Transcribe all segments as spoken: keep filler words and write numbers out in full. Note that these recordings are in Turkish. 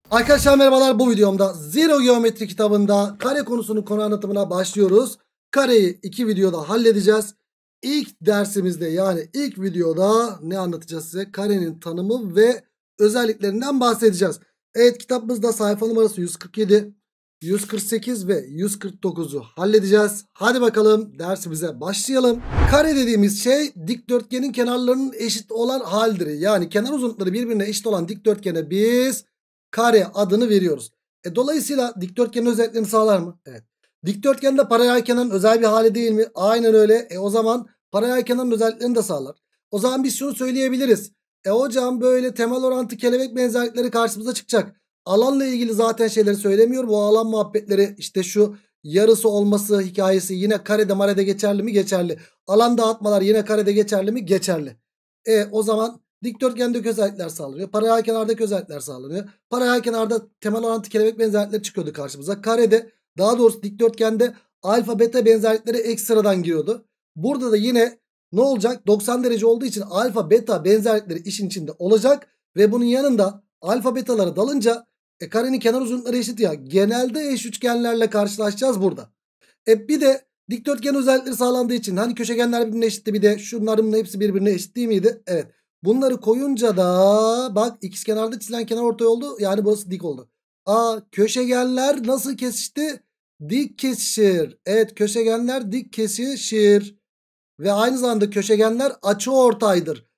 Arkadaşlar merhabalar, bu videomda Zero Geometri kitabında kare konusunun konu anlatımına başlıyoruz. Kareyi iki videoda halledeceğiz. İlk dersimizde, yani ilk videoda ne anlatacağız size? Karenin tanımı ve özelliklerinden bahsedeceğiz. Evet, kitabımızda sayfa numarası yüz kırk yedi, yüz kırk sekiz ve yüz kırk dokuzu halledeceğiz. Hadi bakalım dersimize başlayalım. Kare dediğimiz şey dikdörtgenin kenarlarının eşit olan halidir. Yani kenar uzunlukları birbirine eşit olan dikdörtgene biz kare adını veriyoruz. E, dolayısıyla dikdörtgenin özelliklerini sağlar mı? Evet. Dikdörtgen de paralel kenarın özel bir hali değil mi? Aynen öyle. E, o zaman paralel kenarın özelliklerini de sağlar. O zaman biz şunu söyleyebiliriz. E hocam, böyle temel orantı kelebek benzerlikleri karşımıza çıkacak. Alanla ilgili zaten şeyleri söylemiyorum. O alan muhabbetleri, işte şu yarısı olması hikayesi yine karede marede geçerli mi? Geçerli. Alan dağıtmalar yine karede geçerli mi? Geçerli. E o zaman dikdörtgendeki özellikler sağlanıyor. Paralel kenardaki özellikler sağlanıyor. Paralel kenarda temel orantı kelebek benzerlikleri çıkıyordu karşımıza. Karede, daha doğrusu dikdörtgende alfa beta benzerlikleri ekstradan giriyordu. Burada da yine ne olacak? doksan derece olduğu için alfa beta benzerlikleri işin içinde olacak. Ve bunun yanında alfa betalara dalınca e, karenin kenar uzunlukları eşit ya. Genelde eş üçgenlerle karşılaşacağız burada. E bir de dikdörtgen özellikleri sağlandığı için, hani köşegenler birbirine eşitti, bir de şunların hepsi birbirine eşit değil miydi? Evet. Bunları koyunca da bak, ikizkenarda çizilen kenar ortay oldu. Yani burası dik oldu. Aa, köşegenler nasıl kesişti? Dik kesişir. Evet, köşegenler dik kesişir. Ve aynı zamanda köşegenler açıortaydır.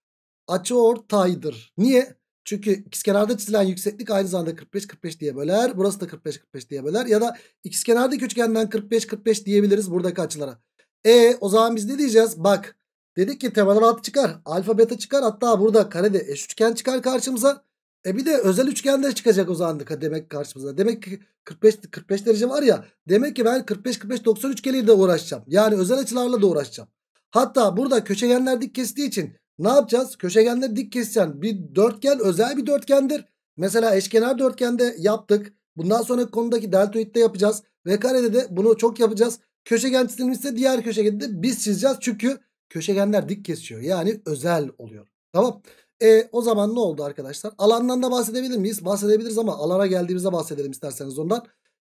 Açıortaydır. Niye? Çünkü ikizkenarda çizilen yükseklik aynı zamanda kırk beş kırk beş diye böler. Burası da kırk beş kırk beş diye böler. Ya da ikizkenardaki üçgenden kırk beş kırk beş diyebiliriz buradaki açılara. E o zaman biz ne diyeceğiz? Bak, dedik ki temel orantı çıkar. Alfa beta çıkar. Hatta burada karede eş üçgen çıkar karşımıza. E bir de özel üçgen de çıkacak o zaman demek karşımıza. Demek ki kırk beş kırk beş derece var ya. Demek ki ben kırk beş kırk beş doksan üçgeniyle de uğraşacağım. Yani özel açılarla da uğraşacağım. Hatta burada köşegenler dik kestiği için ne yapacağız? Köşegenleri dik kesen bir dörtgen özel bir dörtgendir. Mesela eşkenar dörtgende yaptık. Bundan sonraki konudaki deltoidde yapacağız. Ve karede de bunu çok yapacağız. Köşegen çizilmişse diğer köşegeni de biz çizeceğiz. Çünkü köşegenler dik kesiyor. Yani özel oluyor. Tamam. E, o zaman ne oldu arkadaşlar? Alandan da bahsedebilir miyiz? Bahsedebiliriz ama alana geldiğimizde bahsedelim isterseniz ondan.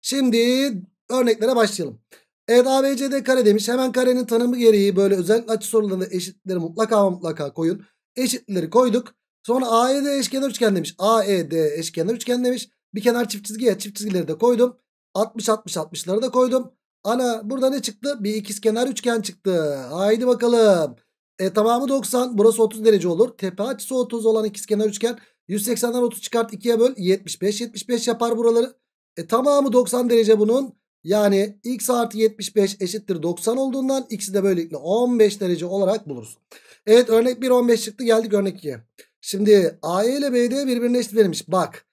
Şimdi örneklere başlayalım. Evet, A B C D kare demiş. Hemen karenin tanımı gereği böyle özellikle açı sorularında eşitleri mutlaka mutlaka koyun. Eşitleri koyduk. Sonra A E D eşkenar üçgen demiş. A E D eşkenar üçgen demiş. Bir kenar çift çizgiye çift çizgileri de koydum. altmış altmış altmışları da koydum. Ana, burada ne çıktı? Bir ikizkenar üçgen çıktı. Haydi bakalım. E, tamamı doksan. Burası otuz derece olur. Tepe açısı otuz olan ikizkenar üçgen. yüz seksenden otuz çıkart ikiye böl. yetmiş beş yetmiş beş yapar buraları. E, tamamı doksan derece bunun. Yani x artı yetmiş beş eşittir doksan olduğundan x'i de böylelikle on beş derece olarak buluruz. Evet, örnek bir on beş çıktı, geldik örnek ikiye. Şimdi A E ile B D birbirine eşit verilmiş. Bak,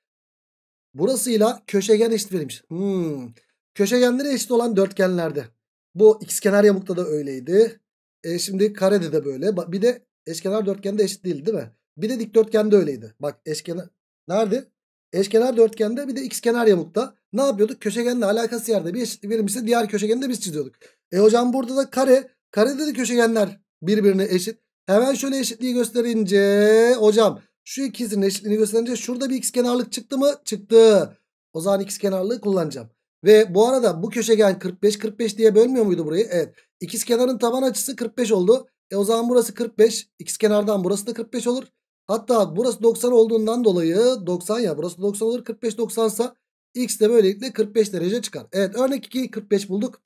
burasıyla köşegen eşit verilmiş. Hmm. Köşegenleri eşit olan dörtgenlerde. Bu ikizkenar yamukta da öyleydi. E şimdi karede de böyle. Bir de eşkenar dörtgende eşit değil, değil mi? Bir de dikdörtgende öyleydi. Bak, eşkenar nerede? Eşkenar dörtgende, bir de ikizkenar yamukta ne yapıyorduk? Köşegenle alakası yerde bir eşitlik verilmişse diğer köşegeni de biz çiziyorduk. E hocam, burada da kare. Karede de köşegenler birbirine eşit. Hemen şöyle eşitliği gösterince hocam, şu ikisinin eşitliğini gösterince şurada bir ikizkenarlık çıktı mı? Çıktı. O zaman ikizkenarlığı kullanacağım. Ve bu arada bu köşegen kırk beş kırk beş diye bölmüyor muydu burayı? Evet. İkizkenarın taban açısı kırk beş oldu. E o zaman burası kırk beş. İkizkenardan burası da kırk beş olur. Hatta burası doksan olduğundan dolayı doksan, ya burası doksan olur. kırk beş doksan ise x de böylelikle kırk beş derece çıkar. Evet, örnek ikiyi kırk beş bulduk.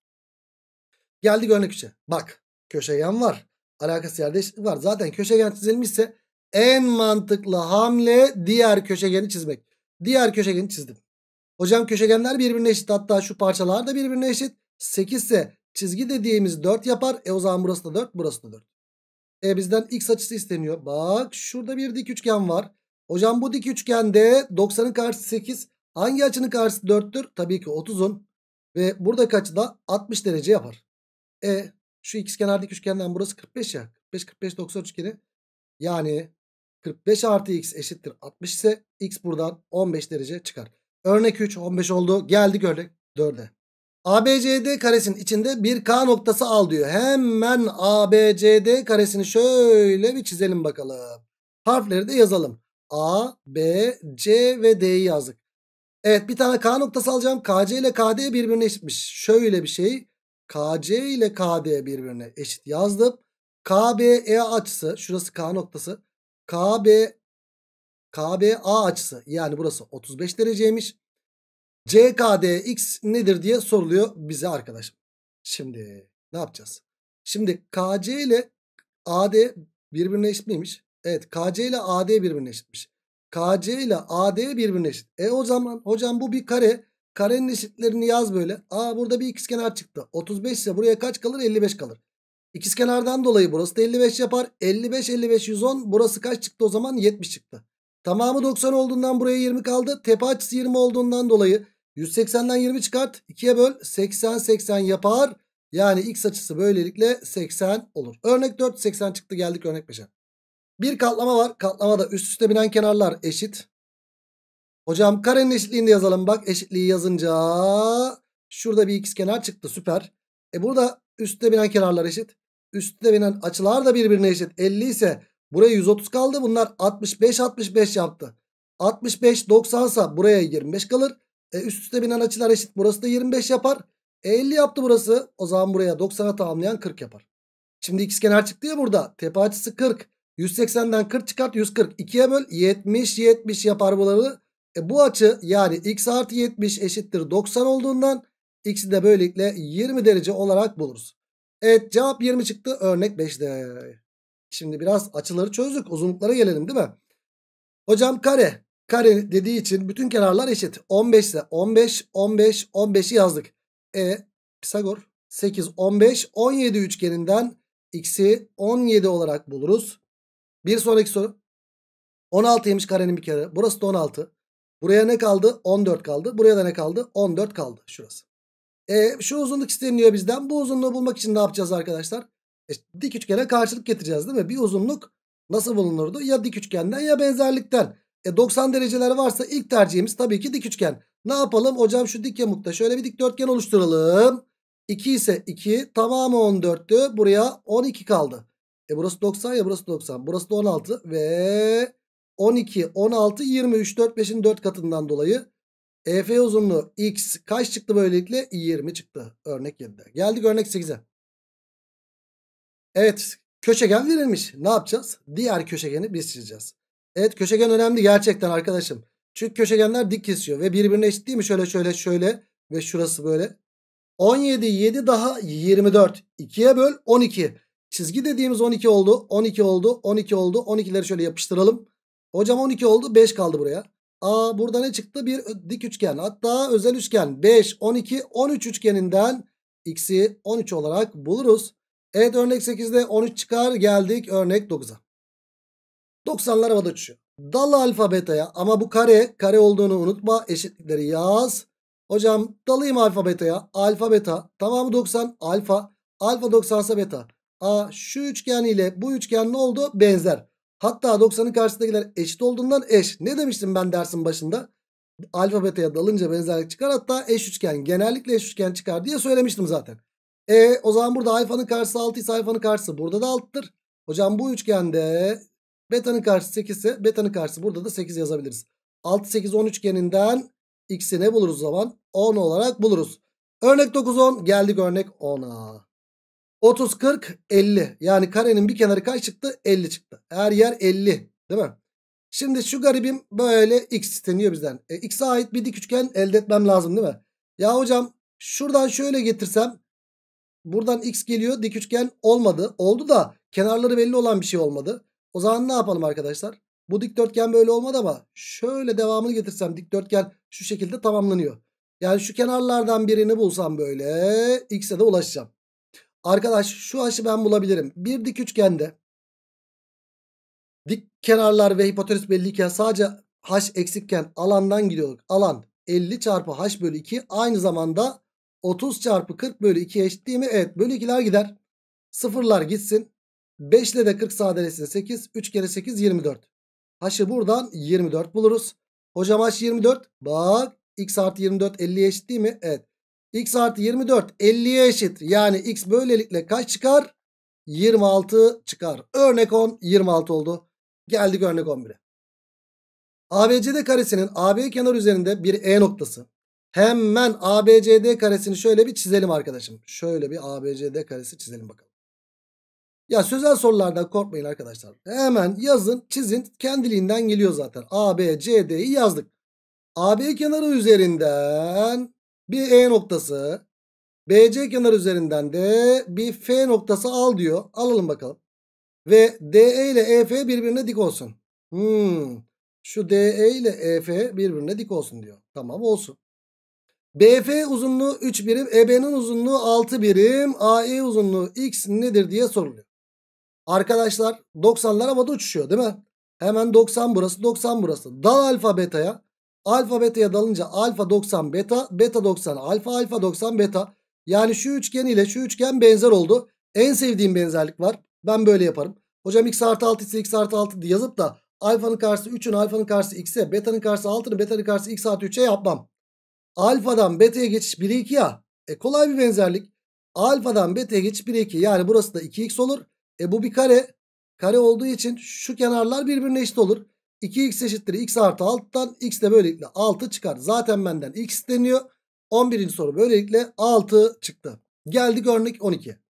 Geldik örnek üçe. Bak, köşegen var. Alakası yerde eşitlik var. Zaten köşegen çizilmişse en mantıklı hamle diğer köşegeni çizmek. Diğer köşegeni çizdim. Hocam, köşegenler birbirine eşit. Hatta şu parçalar da birbirine eşit. sekiz ise çizgi dediğimiz dört yapar. E o zaman burası da dört, burası da dört. E bizden x açısı isteniyor. Bak, şurada bir dik üçgen var. Hocam, bu dik üçgende doksanın karşısı sekiz. Hangi açının karşısı dörttür? Tabii ki otuzun. Ve buradaki açı da altmış derece yapar. E şu ikizkenardaki üçgenden burası kırk beş ya. kırk beş kırk beş doksan üçgeni. Yani kırk beş artı x eşittir altmış ise x buradan on beş derece çıkar. Örnek üç on beş oldu. Geldik örnek dörde. A B C D karesinin içinde bir K noktası al diyor. Hemen A B C D karesini şöyle bir çizelim bakalım. Harfleri de yazalım. A, B, C ve D'yi yazdık. Evet, bir tane K noktası alacağım. K C ile K D birbirine eşitmiş. Şöyle bir şey. K C ile K D birbirine eşit yazdım. K B E açısı. Şurası K noktası. K B K B A açısı. Yani burası otuz beş dereceymiş. C K D X nedir diye soruluyor bize arkadaşım. Şimdi ne yapacağız? Şimdi K C ile A D birbirine eşit miymiş? Evet, K C ile A D birbirine eşitmiş. K C ile A D birbirine eşit. E o zaman hocam bu bir kare. Karenin eşitlerini yaz böyle. Aa, burada bir ikizkenar çıktı. otuz beş ise buraya kaç kalır? elli beş kalır. İkizkenardan dolayı burası da elli beş yapar. elli beş elli beş yüz on. Burası kaç çıktı o zaman? yetmiş çıktı. Tamamı doksan olduğundan buraya yirmi kaldı. Tepe açısı yirmi olduğundan dolayı yüz seksenden yirmi çıkart. ikiye böl. seksen seksen yapar. Yani x açısı böylelikle seksen olur. Örnek dört, seksen çıktı, geldik örnek beşe. Bir katlama var. Katlamada üst üste binen kenarlar eşit. Hocam karenin eşitliğini de yazalım. Bak, eşitliği yazınca şurada bir ikizkenar çıktı, süper. E burada üstte binen kenarlar eşit. Üstte binen açılar da birbirine eşit. elli ise buraya yüz otuz kaldı. Bunlar altmış beş altmış beş yaptı. altmış beş doksan ise buraya yirmi beş kalır. E üst üste binen açılar eşit. Burası da yirmi beş yapar. E elli yaptı burası. O zaman buraya doksana tamamlayan kırk yapar. Şimdi ikizkenar çıktı ya burada. Tepe açısı kırk. yüz seksenden kırk çıkart, yüz kırk. ikiye böl. yetmiş yetmiş yapar bunları. E bu açı yani x artı yetmiş eşittir doksan olduğundan x'i de böylelikle yirmi derece olarak buluruz. Evet, cevap yirmi çıktı örnek beşte. Şimdi biraz açıları çözdük. Uzunluklara gelelim değil mi? Hocam kare. Kare dediği için bütün kenarlar eşit. on beş ise on beş on beş on beşi yazdık. E Pisagor sekiz on beş on yedi üçgeninden x'i on yedi olarak buluruz. Bir sonraki soru. on altıymış karenin bir kere. Burası da on altı. Buraya ne kaldı? on dört kaldı. Buraya da ne kaldı? on dört kaldı. Şurası. E, şu uzunluk isteniyor bizden. Bu uzunluğu bulmak için ne yapacağız arkadaşlar? E, dik üçgene karşılık getireceğiz değil mi? Bir uzunluk nasıl bulunurdu? Ya dik üçgenden ya benzerlikten. E, doksan dereceler varsa ilk tercihimiz tabii ki dik üçgen. Ne yapalım? Hocam şu dik yamukta şöyle bir dikdörtgen oluşturalım. iki ise iki. Tamamı on dörttü. Buraya on iki kaldı. E, burası doksan ya burası doksan. Burası da on altı ve on iki, on altı, yirmi üç, dört, beşin dört katından dolayı E F uzunluğu x kaç çıktı böylelikle? yirmi çıktı. Örnek yedide. Geldik örnek sekize. Evet, köşegen verilmiş. Ne yapacağız? Diğer köşegeni biz çizeceğiz. Evet, köşegen önemli gerçekten arkadaşım. Çünkü köşegenler dik kesiyor ve birbirine eşit değil mi? Şöyle şöyle şöyle ve şurası böyle. on yedi, yedi daha yirmi dört. ikiye böl on iki. Çizgi dediğimiz on iki oldu. on iki oldu. on iki oldu. on ikileri şöyle yapıştıralım. Hocam on iki oldu. beş kaldı buraya. Aa, burada ne çıktı? Bir dik üçgen. Hatta özel üçgen. beş, on iki, on üç üçgeninden x'i on üç olarak buluruz. Evet, örnek sekizde on üç çıkar. Geldik örnek dokuza. doksanlar havada uçuyor. Dal alfa beta'ya, ama bu kare kare olduğunu unutma. Eşitlikleri yaz. Hocam dalayım alfa beta'ya. Alfa beta tamamı doksan. Alfa. Alfa doksan ise beta. Aa, şu üçgen ile bu üçgen ne oldu? Benzer. Hatta doksanın karşısındakiler eşit olduğundan eş. Ne demiştim ben dersin başında? Alfa beta'ya dalınca benzerlik çıkar. Hatta eş üçgen. Genellikle eş üçgen çıkar diye söylemiştim zaten. E o zaman burada alfanın karşısı altı ise alfanın karşısı burada da altıdır. Hocam bu üçgende beta'nın karşısı sekiz ise beta'nın karşısı burada da sekiz yazabiliriz. altı, sekiz, on üçgeninden x'i ne buluruz o zaman? on olarak buluruz. Örnek dokuz, on. Geldik örnek ona. otuz, kırk, elli. Yani karenin bir kenarı kaç çıktı? elli çıktı. Her yer elli değil mi? Şimdi şu garibim böyle x isteniyor bizden. E, x'e ait bir dik üçgen elde etmem lazım değil mi? Ya hocam şuradan şöyle getirsem buradan x geliyor, dik üçgen olmadı. Oldu da kenarları belli olan bir şey olmadı. O zaman ne yapalım arkadaşlar? Bu dikdörtgen böyle olmadı ama şöyle devamını getirsem dikdörtgen şu şekilde tamamlanıyor. Yani şu kenarlardan birini bulsam böyle x'e de ulaşacağım. Arkadaş şu açı ben bulabilirim. Bir dik üçgende dik kenarlar ve hipotenüs belliyken sadece h eksikken alandan gidiyorduk. Alan elli çarpı h bölü iki aynı zamanda otuz çarpı kırk bölü iki eşit değil mi? Evet, bölü ikiler gider. Sıfırlar gitsin. beş ile de kırk sadeleşsin. sekiz. üç kere sekiz yirmi dört. H'ı buradan yirmi dört buluruz. Hocam h yirmi dört. Bak x artı yirmi dört elliye eşit değil mi? Evet. X artı yirmi dört elliye eşit. Yani x böylelikle kaç çıkar? yirmi altı çıkar. Örnek on yirmi altı oldu. Geldik örnek on bire. A B C D karesinin A B kenar üzerinde bir E noktası. Hemen A B C D karesini şöyle bir çizelim arkadaşım. Şöyle bir A B C D karesi çizelim bakalım. Ya sözel sorulardan korkmayın arkadaşlar. Hemen yazın, çizin. Kendiliğinden geliyor zaten. A B C D'yi yazdık. A B kenarı üzerinden bir E noktası. B C kenarı üzerinden de bir F noktası al diyor. Alalım bakalım. Ve D E ile E F birbirine dik olsun. Hmm. Şu D E ile E F birbirine dik olsun diyor. Tamam, olsun. B F uzunluğu üç birim. E B'nin uzunluğu altı birim. A E uzunluğu X nedir diye soruluyor. Arkadaşlar doksanlar havada uçuşuyor değil mi? Hemen doksan burası, doksan burası. Dal alfa beta'ya. Alfa beta'ya dalınca alfa doksan beta, beta doksan alfa, alfa doksan beta. Yani şu üçgen ile şu üçgen benzer oldu. En sevdiğim benzerlik var. Ben böyle yaparım. Hocam x artı altı ise x artı altı diye yazıp da alfanın karşısı üçün, alfanın karşısı x'e, beta'nın karşısı altının, beta'nın karşısı x artı üçe yapmam. Alfadan beta'ya geçiş bire iki ya. E kolay bir benzerlik. Alfadan beta'ya geçiş bire iki. Yani burası da iki x olur. E bu bir kare. Kare olduğu için şu kenarlar birbirine eşit olur. iki x eşittir x artı altıdan x de böylelikle altı çıkar. Zaten benden x isteniyor. on birinci soru böylelikle altı çıktı. Geldik örnek on iki.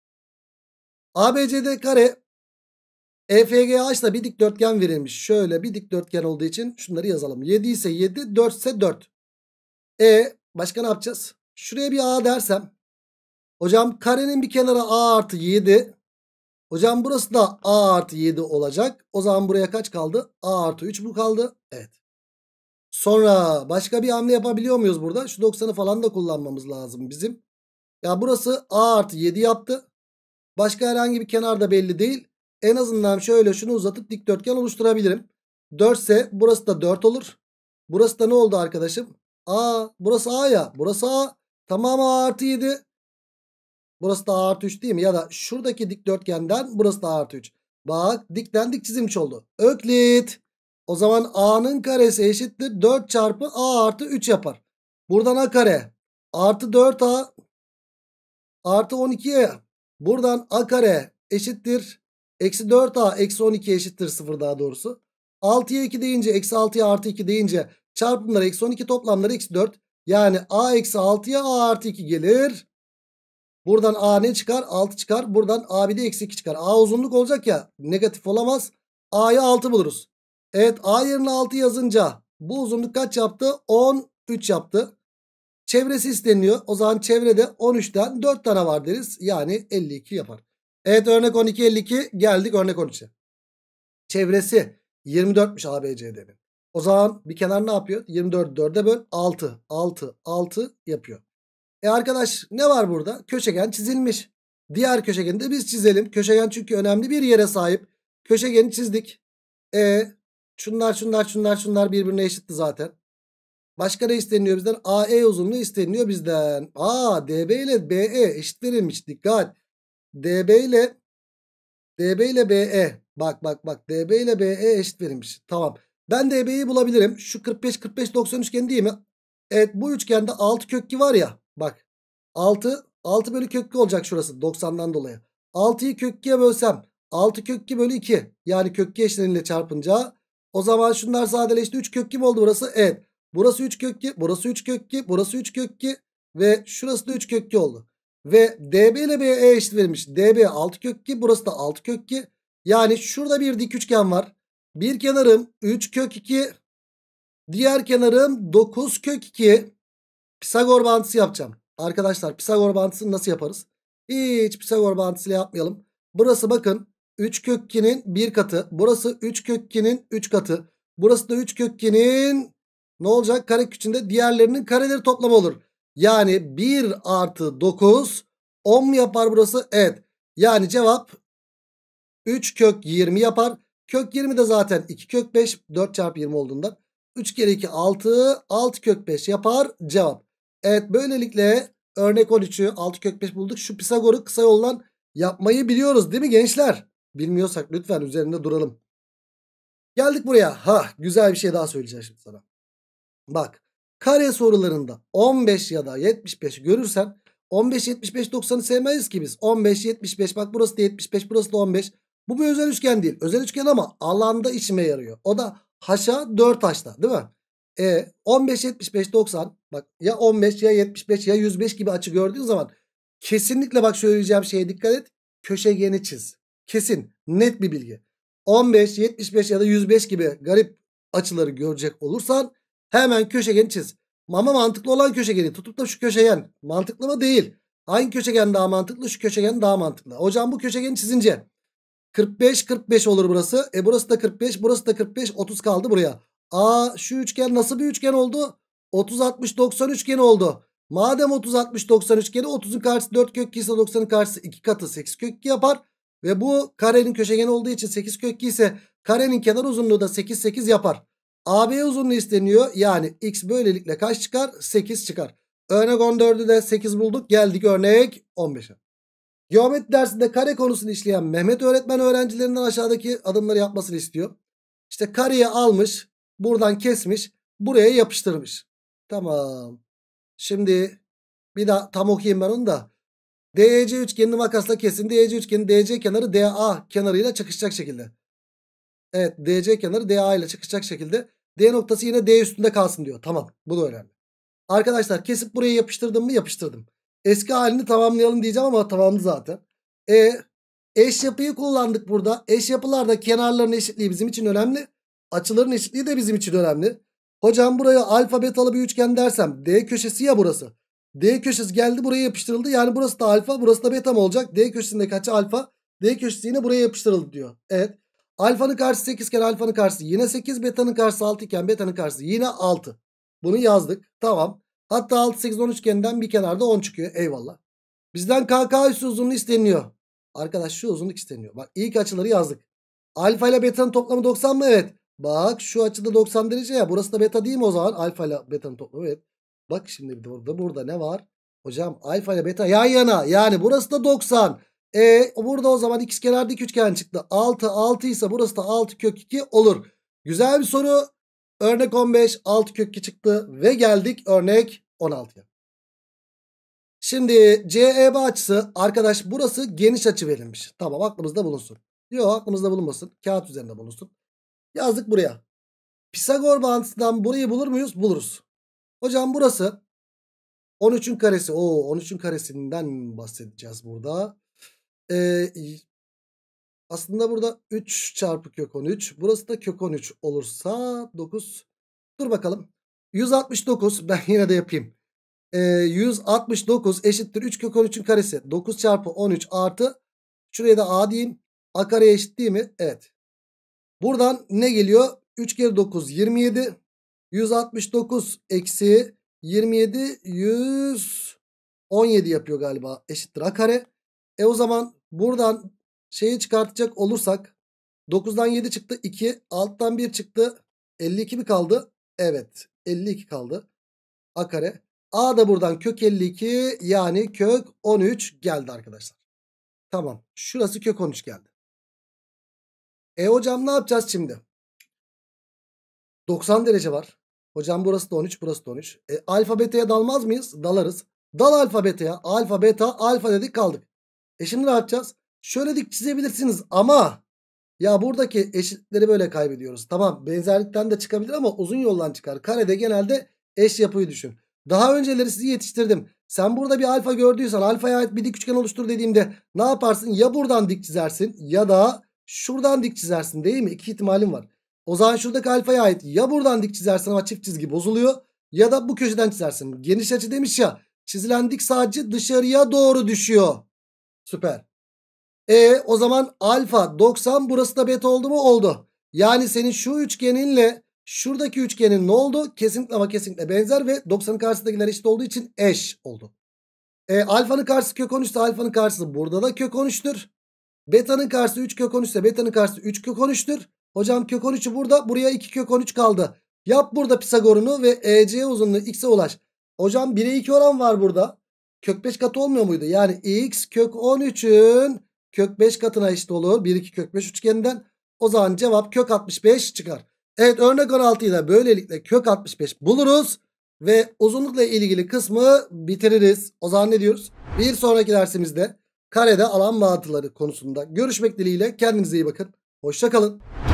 A B C D kare E F G H'la bir dikdörtgen verilmiş. Şöyle bir dikdörtgen olduğu için şunları yazalım. yedi ise yedi, dört ise dört. E başka ne yapacağız? Şuraya bir A dersem. Hocam karenin bir kenarı A artı yedi. Hocam burası da A artı yedi olacak. O zaman buraya kaç kaldı? A artı üç bu kaldı. Evet. Sonra başka bir hamle yapabiliyor muyuz burada? Şu doksanı falan da kullanmamız lazım bizim. Ya burası A artı yedi yaptı. Başka herhangi bir kenar da belli değil. En azından şöyle şunu uzatıp dikdörtgen oluşturabilirim. dört ise burası da dört olur. Burası da ne oldu arkadaşım? A. Burası A ya. Burası A. Tamam, A artı yedi. Burası da A artı üç değil mi? Ya da şuradaki dikdörtgenden burası da A artı üç. Bak, dikten dik çizilmiş oldu. Öklit. O zaman A'nın karesi eşittir dört çarpı A artı üç yapar. Buradan A kare artı dört A artı on ikiye. Buradan A kare eşittir eksi dört A eksi on iki eşittir sıfır daha doğrusu. altıya iki deyince eksi altıya artı iki deyince çarpımları eksi on iki, toplamları eksi dört. Yani A eksi altıya A artı iki gelir. Buradan A ne çıkar? altı çıkar. Buradan A bir de eksi iki çıkar. A uzunluk olacak ya, negatif olamaz. A'yı altı buluruz. Evet, A yerine altı yazınca bu uzunluk kaç yaptı? on üç yaptı. Çevresi isteniyor. O zaman çevrede on üçten dört tane var deriz. Yani elli iki yapar. Evet, örnek on iki elli iki, geldik örnek on üçe. Çevresi yirmi dörtmüş A B C D'nin. O zaman bir kenar ne yapıyor? yirmi dördü dörde böl, altı altı altı yapıyor. E arkadaş, ne var burada? Köşegen çizilmiş. Diğer köşegeni de biz çizelim. Köşegen çünkü önemli bir yere sahip. Köşegeni çizdik. E şunlar şunlar şunlar şunlar birbirine eşitti zaten. Başka ne isteniyor bizden? A E uzunluğu isteniyor bizden. Aa, D B ile B E eşit verilmiş. Dikkat. D B ile D B ile B E. Bak bak bak. D B ile B E eşit verilmiş. Tamam. Ben D B'yi bulabilirim. Şu kırk beş kırk beş doksan üçgeni değil mi? Evet, bu üçgende altı kök iki var ya. Bak. altı altı bölü kök iki olacak şurası doksandan dolayı. altıyı kök ikiye bölsem altı kök iki bölü iki. Yani kök iki eşleniyle çarpınca o zaman şunlar sadeleşti. üç kök iki mi oldu burası? Evet. Burası üç kök iki, burası üç kök iki, burası üç kök iki ve şurası da üç kök iki oldu. Ve D B ile B E eşit verilmiş. D B altı kök iki, burası da altı kök iki. Yani şurada bir dik üçgen var. Bir kenarım üç kök iki, diğer kenarım dokuz kök iki. Pisagor bağıntısı yapacağım. Arkadaşlar, Pisagor bağıntısını nasıl yaparız? Hiç Pisagor bağıntısıyla yapmayalım. Burası bakın üç kök ikinin bir katı. Burası üç kök ikinin üç katı. Burası da üç kök ikinin ne olacak? Karekök içinde diğerlerinin kareleri toplamı olur. Yani bir artı dokuz on mu yapar burası? Evet. Yani cevap üç kök yirmi yapar. Kök yirmi de zaten iki kök beş. dört çarpı yirmi olduğundan. üç kere iki altı. altı kök beş yapar cevap. Evet, böylelikle örnek on üçü altı kök beş bulduk. Şu Pisagor'u kısa yoldan yapmayı biliyoruz değil mi gençler? Bilmiyorsak lütfen üzerinde duralım. Geldik buraya. Ha, güzel bir şey daha söyleyeceğim şimdi sana. Bak, kare sorularında on beş ya da yetmiş beş görürsen on beş yetmiş beş doksanı sevmeyiz ki biz. on beş yetmiş beş, bak burası da yetmiş beş, burası da on beş. Bu bir özel üçgen değil. Özel üçgen ama alanda işime yarıyor. O da H'a dört H'ta değil mi? E, on beş, yetmiş beş, doksan. Bak ya on beş ya yetmiş beş ya yüz beş gibi açı gördüğün zaman kesinlikle bak söyleyeceğim şeye dikkat et. Köşegeni çiz. Kesin. Net bir bilgi. on beş, yetmiş beş ya da yüz beş gibi garip açıları görecek olursan hemen köşegeni çiz. Ama mantıklı olan köşegeni tutup da şu köşegen mantıklı mı? Değil. Hangi köşegen daha mantıklı? Şu köşegen daha mantıklı. Hocam bu köşegeni çizince kırk beş kırk beş olur burası. E burası da kırk beş, burası da kırk beş, otuz kaldı buraya. Aa şu üçgen nasıl bir üçgen oldu? otuz altmış doksan üçgeni oldu. Madem otuz altmış doksan üçgeni, otuzun karşısı dört kök iki ise doksanın karşısı iki katı sekiz kök iki yapar. Ve bu karenin köşegeni olduğu için sekiz kök iki ise karenin kenar uzunluğu da sekiz sekiz yapar. A B uzunluğu isteniyor. Yani x böylelikle kaç çıkar? sekiz çıkar. Örnek on dördü de sekiz bulduk. Geldik örnek on beşe. Geometri dersinde kare konusunu işleyen Mehmet öğretmen öğrencilerinden aşağıdaki adımları yapmasını istiyor. İşte kareyi almış, buradan kesmiş, buraya yapıştırmış. Tamam. Şimdi bir daha tam okuyayım ben onu da. D E C üçgenini makasla kesin. D E C üçgeni D C kenarı D A kenarıyla çakışacak şekilde. Evet, D C kenarı D A ile çakışacak şekilde. D noktası yine D üstünde kalsın diyor. Tamam, bu da önemli. Arkadaşlar kesip buraya yapıştırdım mı? Yapıştırdım. Eski halini tamamlayalım diyeceğim ama tamamdı zaten. E, eş yapıyı kullandık burada. Eş yapılarda kenarların eşitliği bizim için önemli. Açıların eşitliği de bizim için önemli. Hocam buraya alfa betalı bir üçgen dersem D köşesi ya burası. D köşesi geldi buraya yapıştırıldı. Yani burası da alfa, burası da beta mı olacak? D köşesindeki açı alfa. D köşesi yine buraya yapıştırıldı diyor. Evet. Alfanın karşısı sekiz iken alfanın karşısı yine sekiz. Betanın karşısı altı iken betanın karşısı yine altı. Bunu yazdık. Tamam. Hatta altı, sekiz, on üçgeninden bir kenarda on çıkıyor. Eyvallah. Bizden K K üssü uzunluğu isteniyor. Arkadaş şu uzunluk isteniyor. Bak ilk açıları yazdık. Alfa ile beta'nın toplamı doksan mı? Evet. Bak şu açıda doksan derece ya. Burası da beta değil mi o zaman? Alfa ile beta'nın toplamı. Evet. Bak şimdi burada, burada ne var? Hocam alfa ile beta yan yana. Yani burası da doksan. E burada o zaman ikizkenar dik üçgen çıktı. altı, altı ise burası da altı kök iki olur. Güzel bir soru. Örnek on beş, altı kök iki çıktı ve geldik örnek on altıya. Şimdi C E B açısı arkadaş burası geniş açı verilmiş. Tamam aklımızda bulunsun. Yok aklımızda bulunmasın. Kağıt üzerinde bulunsun. Yazdık buraya. Pisagor bağıntısından burayı bulur muyuz? Buluruz. Hocam burası on üçün karesi. Oo on üçün karesinden bahsedeceğiz burada. Ee, aslında burada üç çarpı kök on üç. Burası da kök on üç olursa dokuz. Dur bakalım. yüz altmış dokuz ben yine de yapayım. Ee, yüz altmış dokuz eşittir üç kök on üçün karesi. dokuz çarpı on üç artı. Şuraya da a diyeyim. A kareye eşit değil mi? Evet. Buradan ne geliyor? üç kere dokuz yirmi yedi. yüz altmış dokuz eksi yirmi yedi yüz on yedi yapıyor galiba. Eşittir a kare. E o zaman buradan şeyi çıkartacak olursak dokuzdan yedi çıktı iki. Alttan bir çıktı. elli iki mi kaldı? Evet. elli iki kaldı. A kare. A da buradan kök elli iki yani kök on üç geldi arkadaşlar. Tamam. Şurası kök on üç geldi. E hocam ne yapacağız şimdi? doksan derece var. Hocam burası da on üç, burası da on üç. E, alfa beta'ya dalmaz mıyız? Dalarız. Dal alfa beta'ya. Alfa beta alfa dedik kaldık. E şimdi ne yapacağız? Şöyle dik çizebilirsiniz ama ya buradaki eşitleri böyle kaybediyoruz. Tamam benzerlikten de çıkabilir ama uzun yoldan çıkar. Karede genelde eş yapıyı düşün. Daha önceleri sizi yetiştirdim. Sen burada bir alfa gördüysen alfaya ait bir dik üçgen oluştur dediğimde ne yaparsın? Ya buradan dik çizersin ya da şuradan dik çizersin değil mi? İki ihtimalin var. O zaman şuradaki alfaya ait ya buradan dik çizersin ama çift çizgi bozuluyor ya da bu köşeden çizersin. Geniş açı demiş ya, çizilen dik sadece dışarıya doğru düşüyor. Süper. E o zaman alfa doksan, burası da beta oldu mu? Oldu. Yani senin şu üçgeninle şuradaki üçgenin ne oldu? Kesinlikle ama kesinlikle benzer ve doksanın karşısındakiler eşit olduğu için eş oldu. E, alfanın karşısı kök on üç ise alfanın karşısı burada da kök on üç'tür. Beta'nın karşısı üç kök on üç ise beta'nın karşısı üç kök on üç'tür. Hocam kök on üç'ü burada, buraya iki kök on üç kaldı. Yap burada Pisagor'unu ve E C uzunluğu x'e ulaş. Hocam bire iki oran var burada. Kök beş katı olmuyor muydu? Yani x kök on üçün kök beş katına eşit olur. bir iki kök beş üçgeninden. O zaman cevap kök altmış beş çıkar. Evet örnek on altıyı da böylelikle kök altmış beş buluruz. Ve uzunlukla ilgili kısmı bitiririz. O zaman ne diyoruz? Bir sonraki dersimizde karede alan bağıntıları konusunda görüşmek dileğiyle. Kendinize iyi bakın. Hoşça kalın.